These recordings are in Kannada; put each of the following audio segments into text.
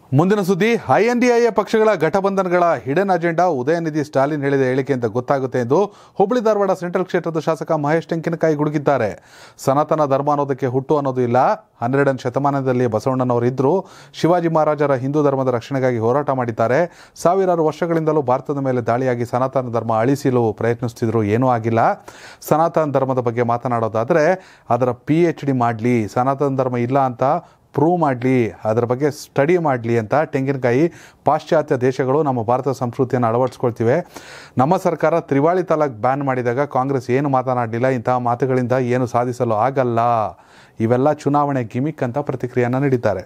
ಮುಂದಿನ ಸುದ್ದಿ, ಐಎನ್ಡಿಎ ಪಕ್ಷಗಳ ಘಟಬಂಧನಗಳ ಹಿಡನ್ ಅಜೆಂಡಾ ಉದಯನಿಧಿ ಸ್ಟಾಲಿನ್ ಹೇಳಿದ ಹೇಳಿಕೆ ಅಂತ ಗೊತ್ತಾಗುತ್ತೆ ಎಂದು ಹುಬ್ಬಳ್ಳಿ ಧಾರವಾಡ ಸೆಂಟ್ರಲ್ ಕ್ಷೇತ್ರದ ಶಾಸಕ ಮಹೇಶ್ ಟೆಂಕಿನಕಾಯಿ ಗುಡುಗಿದ್ದಾರೆ. ಸನಾತನ ಧರ್ಮ ಅನ್ನೋದಕ್ಕೆ ಹುಟ್ಟು ಅನ್ನೋದು ಇಲ್ಲ. 12ನೇ ಶತಮಾನದಲ್ಲಿ ಬಸವಣ್ಣನವರು ಇದ್ದರು. ಶಿವಾಜಿ ಮಹಾರಾಜರ ಹಿಂದೂ ಧರ್ಮದ ರಕ್ಷಣೆಗಾಗಿ ಹೋರಾಟ ಮಾಡಿದ್ದಾರೆ. ಸಾವಿರಾರು ವರ್ಷಗಳಿಂದಲೂ ಭಾರತದ ಮೇಲೆ ದಾಳಿಯಾಗಿ ಸನಾತನ ಧರ್ಮ ಅಳಿಸಲು ಪ್ರಯತ್ನಿಸುತ್ತಿದ್ರು, ಏನೂ ಆಗಿಲ್ಲ. ಸನಾತನ ಧರ್ಮದ ಬಗ್ಗೆ ಮಾತನಾಡೋದಾದರೆ ಅದರ PhD ಮಾಡಲಿ, ಸನಾತನ ಧರ್ಮ ಇಲ್ಲ ಅಂತ ಪ್ರೂವ್ ಮಾಡಲಿ, ಅದರ ಬಗ್ಗೆ ಸ್ಟಡಿ ಮಾಡಲಿ ಅಂತ ತೆಂಗಿನಕಾಯಿ ಪಾಶ್ಚಾತ್ಯ ದೇಶಗಳು ನಮ್ಮ ಭಾರತ ಸಂಸ್ಕೃತಿಯನ್ನು ಅಳವಡಿಸ್ಕೊಳ್ತಿವೆ. ನಮ್ಮ ಸರ್ಕಾರ ತ್ರಿವಾಳಿ ತಲಾಕ್ ಬ್ಯಾನ್ ಮಾಡಿದಾಗ ಕಾಂಗ್ರೆಸ್ ಏನು ಮಾತನಾಡಲಿಲ್ಲ. ಇಂತಹ ಮಾತುಗಳಿಂದ ಏನು ಸಾಧಿಸಲು ಆಗಲ್ಲ. ಇವೆಲ್ಲ ಚುನಾವಣೆ ಗಿಮಿಕ್ ಅಂತ ಪ್ರತಿಕ್ರಿಯೆಯನ್ನು ನೀಡಿದ್ದಾರೆ.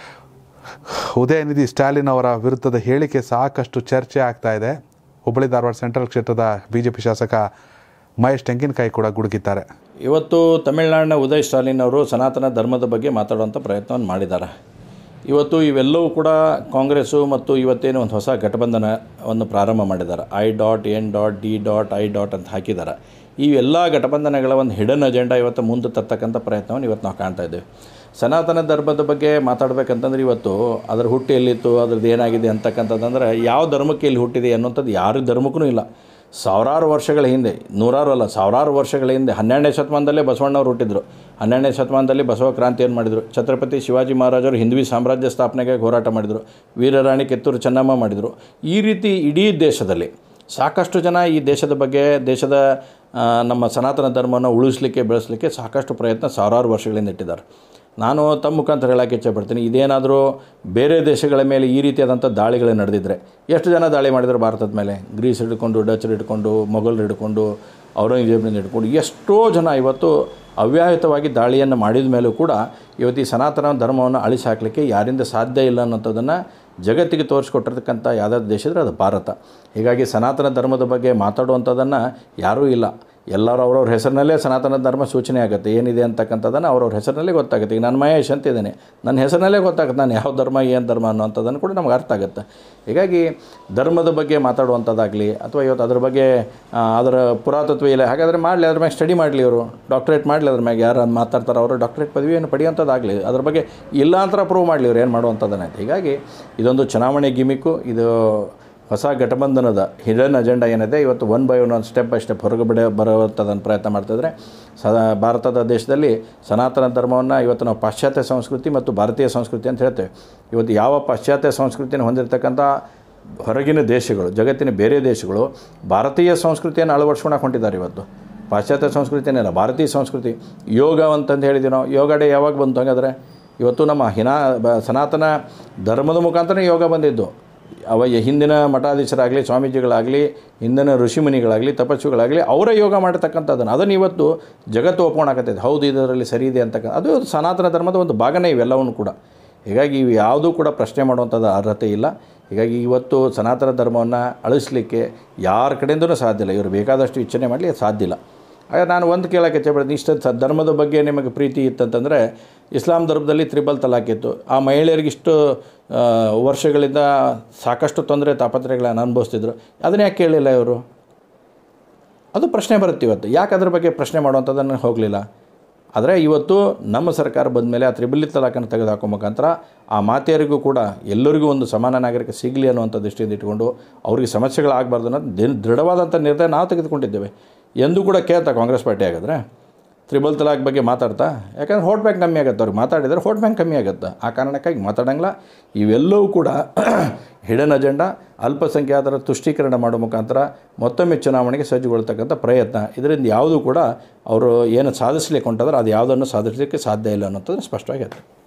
ಉದಯನಿಧಿ ಸ್ಟಾಲಿನ್ ಅವರ ವಿರುದ್ಧದ ಹೇಳಿಕೆ ಸಾಕಷ್ಟು ಚರ್ಚೆ ಆಗ್ತಾ ಇದೆ. ಹುಬ್ಬಳ್ಳಿ ಧಾರವಾಡ ಸೆಂಟ್ರಲ್ ಕ್ಷೇತ್ರದ BJP ಶಾಸಕ ಮಹೇಶ್ ಟೆಂಗಿನಕಾಯಿ ಕೂಡ ಗುಡುಗಿದ್ದಾರೆ. ಇವತ್ತು ತಮಿಳುನಾಡಿನ ಉದಯ್ ಸ್ಟಾಲಿನ್ ಅವರು ಸನಾತನ ಧರ್ಮದ ಬಗ್ಗೆ ಮಾತಾಡುವಂಥ ಪ್ರಯತ್ನವನ್ನು ಮಾಡಿದ್ದಾರೆ. ಇವತ್ತು ಇವೆಲ್ಲವೂ ಕೂಡ ಕಾಂಗ್ರೆಸ್ಸು ಮತ್ತು ಇವತ್ತೇನು ಒಂದು ಹೊಸ ಘಟಬಂಧನವನ್ನು ಪ್ರಾರಂಭ ಮಾಡಿದ್ದಾರೆ. I.N.D.I. ಅಂತ ಹಾಕಿದ್ದಾರೆ. ಈ ಎಲ್ಲ ಘಟಬಂಧನಗಳ ಒಂದು ಹಿಡನ್ ಅಜೆಂಡಾ ಇವತ್ತು ಮುಂದೆ ತರ್ತಕ್ಕಂಥ ಪ್ರಯತ್ನವನ್ನು ಇವತ್ತು ನಾವು ಕಾಣ್ತಾ ಇದ್ದೇವೆ. ಸನಾತನ ಧರ್ಮದ ಬಗ್ಗೆ ಮಾತಾಡಬೇಕಂತಂದ್ರೆ ಇವತ್ತು ಅದರ ಹುಟ್ಟು ಎಲ್ಲಿತ್ತು, ಅದ್ರದ್ದು ಏನಾಗಿದೆ ಅಂತಕ್ಕಂಥದ್ದಂದ್ರೆ ಯಾವ ಧರ್ಮಕ್ಕೆ ಇಲ್ಲಿ ಹುಟ್ಟಿದೆ ಅನ್ನೋಂಥದ್ದು ಯಾರ ಧರ್ಮಕ್ಕೂ ಇಲ್ಲ. ಸಾವಿರಾರು ವರ್ಷಗಳ ಹಿಂದೆ, ನೂರಾರು ಅಲ್ಲ ಸಾವಿರಾರು ವರ್ಷಗಳ ಹಿಂದೆ 12ನೇ ಶತಮಾನದಲ್ಲೇ ಬಸವಣ್ಣವ್ರು ಹುಟ್ಟಿದ್ರು. 12ನೇ ಶತಮಾನದಲ್ಲಿ ಬಸವ ಕ್ರಾಂತಿಯನ್ನು ಮಾಡಿದರು. ಛತ್ರಪತಿ ಶಿವಾಜಿ ಮಹಾರಾಜರು ಹಿಂದ್ವಿ ಸಾಮ್ರಾಜ್ಯ ಸ್ಥಾಪನೆಗೆ ಹೋರಾಟ ಮಾಡಿದರು. ವೀರರಾಣಿ ಕಿತ್ತೂರು ಚೆನ್ನಮ್ಮ ಮಾಡಿದರು. ಈ ರೀತಿ ಇಡೀ ದೇಶದಲ್ಲಿ ಸಾಕಷ್ಟು ಜನ ಈ ದೇಶದ ಬಗ್ಗೆ, ದೇಶದ ನಮ್ಮ ಸನಾತನ ಧರ್ಮವನ್ನು ಉಳಿಸಲಿಕ್ಕೆ, ಬೆಳೆಸಲಿಕ್ಕೆ ಸಾಕಷ್ಟು ಪ್ರಯತ್ನ ಸಾವಿರಾರು ವರ್ಷಗಳಿಂದ ಇಟ್ಟಿದ್ದಾರೆ. ನಾನು ತಮ್ಮ ಮುಖಾಂತರ ಹೇಳೋಕ್ಕೆ ಇಚ್ಛೆಪಡ್ತೀನಿ, ಇದೇನಾದರೂ ಬೇರೆ ದೇಶಗಳ ಮೇಲೆ ಈ ರೀತಿಯಾದಂಥ ದಾಳಿಗಳು ನಡೆದಿದ್ದರೆ ಎಷ್ಟು ಜನ ದಾಳಿ ಮಾಡಿದ್ರು ಭಾರತದ ಮೇಲೆ? ಗ್ರೀಸ್ ಹಿಡ್ಕೊಂಡು, ಡಚರು ಹಿಡ್ಕೊಂಡು, ಮೊಘಲರು ಹಿಡ್ಕೊಂಡು, ಔರಂಗಜೇಬನಿಂದ ಹಿಡ್ಕೊಂಡು ಎಷ್ಟೋ ಜನ ಇವತ್ತು ಅವ್ಯಾಹಿತವಾಗಿ ದಾಳಿಯನ್ನು ಮಾಡಿದ ಮೇಲೂ ಕೂಡ ಇವತ್ತು ಈ ಸನಾತನ ಧರ್ಮವನ್ನು ಅಳಿಸಿ ಹಾಕಲಿಕ್ಕೆ ಯಾರಿಂದ ಸಾಧ್ಯ ಇಲ್ಲ ಅನ್ನೋಂಥದ್ದನ್ನು ಜಗತ್ತಿಗೆ ತೋರಿಸ್ಕೊಟ್ಟಿರ್ತಕ್ಕಂಥ ಯಾವುದಾದ್ರು ದೇಶ ಇದ್ದರೆ ಅದು ಭಾರತ. ಹೀಗಾಗಿ ಸನಾತನ ಧರ್ಮದ ಬಗ್ಗೆ ಮಾತಾಡುವಂಥದ್ದನ್ನು ಯಾರೂ ಇಲ್ಲ. ಎಲ್ಲರೂ ಅವ್ರವ್ರ ಹೆಸರಿನಲ್ಲೇ ಸನಾತನ ಧರ್ಮ ಸೂಚನೆ ಆಗುತ್ತೆ, ಏನಿದೆ ಅಂತಕ್ಕಂಥದ್ದನ್ನು ಅವ್ರವ್ರ ಹೆಸರಿನಲ್ಲೇ ಗೊತ್ತಾಗುತ್ತೆ. ಈಗ ನಾನು ಮಹೇಶ್ ಅಂತಿದ್ದೇನೆ, ನನ್ನ ಹೆಸರಿನಲ್ಲೇ ಗೊತ್ತಾಗುತ್ತೆ ನಾನು ಯಾವ ಧರ್ಮ, ಏನು ಧರ್ಮ ಅನ್ನೋಂಥದ್ದನ್ನು ಕೂಡ ನಮ್ಗೆ ಅರ್ಥ ಆಗುತ್ತೆ. ಹೀಗಾಗಿ ಧರ್ಮದ ಬಗ್ಗೆ ಮಾತಾಡುವಂಥದ್ದಾಗಲಿ ಅಥವಾ ಇವತ್ತು ಅದ್ರ ಬಗ್ಗೆ ಅದರ ಪುರಾತತ್ವ ಇಲ್ಲ, ಹಾಗಾದರೆ ಮಾಡಲಿ, ಅದ್ರ ಮ್ಯಾಗೆ ಸ್ಟಡಿ ಮಾಡಲಿ, ಅವರು ಡಾಕ್ಟ್ರೇಟ್ ಮಾಡಲಿ, ಅದ್ರ ಮ್ಯಾಗೆ ಯಾರು ಮಾತಾಡ್ತಾರೆ ಅವರು ಡಾಕ್ಟ್ರೇಟ್ ಪದವಿಯನ್ನು ಪಡೆಯುವಂಥದ್ದಾಗಲಿ, ಅದ್ರ ಬಗ್ಗೆ ಇಲ್ಲ ಅಂತ ಪ್ರೂವ್ ಮಾಡಲಿ, ಅವ್ರು ಏನು ಮಾಡುವಂಥದ್ದನ್ನೈತೆ. ಹೀಗಾಗಿ ಇದೊಂದು ಚುನಾವಣೆ ಗಿಮಿಕ್ಕು. ಇದು ಹೊಸ ಘಟಬಂಧನದ ಹಿಡನ್ ಅಜೆಂಡಾ ಏನಿದೆ ಇವತ್ತು one by one step by step ಹೊರಗಡೆ ಬರುವಂಥದ್ದನ್ನು ಪ್ರಯತ್ನ ಮಾಡ್ತಿದ್ರೆ ಭಾರತದ ದೇಶದಲ್ಲಿ ಸನಾತನ ಧರ್ಮವನ್ನು ಇವತ್ತು ನಾವು ಪಾಶ್ಚಾತ್ಯ ಸಂಸ್ಕೃತಿ ಮತ್ತು ಭಾರತೀಯ ಸಂಸ್ಕೃತಿ ಅಂತ ಹೇಳ್ತೇವೆ. ಇವತ್ತು ಯಾವ ಪಾಶ್ಚಾತ್ಯ ಸಂಸ್ಕೃತಿಯನ್ನು ಹೊಂದಿರತಕ್ಕಂಥ ಹೊರಗಿನ ದೇಶಗಳು, ಜಗತ್ತಿನ ಬೇರೆ ದೇಶಗಳು ಭಾರತೀಯ ಸಂಸ್ಕೃತಿಯನ್ನು ಅಳವಡಿಸ್ಕೊಂಡು ಹೊಂಟಿದ್ದಾರೆ. ಇವತ್ತು ಪಾಶ್ಚಾತ್ಯ ಸಂಸ್ಕೃತಿಯನ್ನೆಲ್ಲ ಭಾರತೀಯ ಸಂಸ್ಕೃತಿ. ಯೋಗ ಅಂತಂದು ಹೇಳಿದ್ವಿ ನಾವು, ಯೋಗ ಡೇ ಯಾವಾಗ ಬಂತು? ಹಾಗಾದರೆ ಇವತ್ತು ನಮ್ಮ ಸನಾತನ ಧರ್ಮದ ಮುಖಾಂತರ ಯೋಗ ಬಂದಿದ್ದು. ಹಿಂದಿನ ಮಠಾಧೀಶರಾಗಲಿ, ಸ್ವಾಮೀಜಿಗಳಾಗಲಿ, ಹಿಂದಿನ ಋಷಿಮುನಿಗಳಾಗಲಿ, ತಪಸ್ಸುಗಳಾಗಲಿ ಅವರೇ ಯೋಗ ಮಾಡಿರ್ತಕ್ಕಂಥದ್ದನ್ನು ಇವತ್ತು ಜಗತ್ತು ಒಪ್ಕೊಂಡಾಗತ್ತೈತೆ. ಹೌದು, ಇದರಲ್ಲಿ ಸರಿ ಇದೆ ಅಂತಕ್ಕಂಥ ಅದು ಸನಾತನ ಧರ್ಮದ ಒಂದು ಭಾಗನೇ ಇವೆಲ್ಲವೂ ಕೂಡ. ಹೀಗಾಗಿ ಇವು ಯಾವುದೂ ಕೂಡ ಪ್ರಶ್ನೆ ಮಾಡುವಂಥದ್ದು ಅರ್ಹತೆ ಇಲ್ಲ. ಹೀಗಾಗಿ ಇವತ್ತು ಸನಾತನ ಧರ್ಮವನ್ನು ಅಳಿಸಲಿಕ್ಕೆ ಯಾರ ಕಡೆಯಿಂದಲೂ ಸಾಧ್ಯ ಇಲ್ಲ. ಇವರು ಬೇಕಾದಷ್ಟು ಇಚ್ಛನೆ ಮಾಡಲಿ, ಅದು ಸಾಧ್ಯ ಇಲ್ಲ. ಆಗ ನಾನು ಒಂದು ಕೇಳೋಕ್ಕೆ ಇಚ್ಛೆಪಡ್ತೀನಿ, ಇಷ್ಟು ಧರ್ಮದ ಬಗ್ಗೆ ನಿಮಗೆ ಪ್ರೀತಿ ಇತ್ತಂತಂದರೆ ಇಸ್ಲಾಂ ಧರ್ಮದಲ್ಲಿ ತ್ರಿಬಲ್ ತಲಾಕ್ ಇತ್ತು. ಆ ಮಹಿಳೆಯರಿಗಿಷ್ಟು ವರ್ಷಗಳಿಂದ ಸಾಕಷ್ಟು ತೊಂದರೆ ತಾಪತ್ರಯಗಳನ್ನು ಅನುಭವಿಸ್ತಿದ್ರು. ಅದನ್ನ ಯಾಕೆ ಕೇಳಲಿಲ್ಲ ಇವರು? ಅದು ಪ್ರಶ್ನೆ ಬರುತ್ತೆ ಇವತ್ತು. ಯಾಕೆ ಅದ್ರ ಬಗ್ಗೆ ಪ್ರಶ್ನೆ ಮಾಡುವಂಥದ್ದನ್ನು ಹೋಗಲಿಲ್ಲ? ಆದರೆ ಇವತ್ತು ನಮ್ಮ ಸರ್ಕಾರ ಬಂದ ಮೇಲೆ ಆ ತ್ರಿಬಲ್ ತಲಾಕನ್ನು ತೆಗೆದುಹಾಕೋ ಮುಖಾಂತರ ಆ ಮಾತೆಯರಿಗೂ ಕೂಡ ಎಲ್ಲರಿಗೂ ಒಂದು ಸಮಾನ ನಾಗರಿಕ ಸಿಗಲಿ ಅನ್ನುವಂಥ ದೃಷ್ಟಿಯಿಂದ ಇಟ್ಕೊಂಡು ಅವ್ರಿಗೆ ಸಮಸ್ಯೆಗಳಾಗಬಾರ್ದು ಅನ್ನೋದು ದೃಢವಾದಂಥ ನಿರ್ಧಾರ ನಾವು ತೆಗೆದುಕೊಂಡಿದ್ದೇವೆ. ಎಂದೂ ಕೂಡ ಕೇಳ್ತಾ ಕಾಂಗ್ರೆಸ್ ಪಾರ್ಟಿ ಆಗಿದ್ರೆ ತ್ರಿಬಲ್ ತಲಾಕ್ ಬಗ್ಗೆ ಮಾತಾಡ್ತಾ? ಯಾಕಂದರೆ ವೋಟ್ ಬ್ಯಾಂಕ್ ಕಮ್ಮಿ ಆಗುತ್ತೆ. ಅವ್ರಿಗೆ ಮಾತಾಡಿದರೆ ವೋಟ್ ಬ್ಯಾಂಕ್ ಕಮ್ಮಿ ಆಗುತ್ತೆ. ಆ ಕಾರಣಕ್ಕಾಗಿ ಮಾತಾಡಂಗಿಲ್ಲ. ಇವೆಲ್ಲವೂ ಕೂಡ ಹಿಡನ್ ಅಜೆಂಡಾ, ಅಲ್ಪಸಂಖ್ಯಾತರ ತುಷ್ಟೀಕರಣ ಮಾಡೋ ಮುಖಾಂತರ ಮತ್ತೊಮ್ಮೆ ಚುನಾವಣೆಗೆ ಸಜ್ಜುಗೊಳ್ತಕ್ಕಂಥ ಪ್ರಯತ್ನ. ಇದರಿಂದ ಯಾವುದೂ ಕೂಡ ಅವರು ಏನು ಸಾಧಿಸಲಿಕ್ಕೆ ಹೊಂಟಾದ್ರೆ ಅದು ಯಾವುದನ್ನು ಸಾಧಿಸಲಿಕ್ಕೆ ಸಾಧ್ಯ ಇಲ್ಲ ಅನ್ನೋಂಥದ್ದು ಸ್ಪಷ್ಟವಾಗಿರುತ್ತೆ.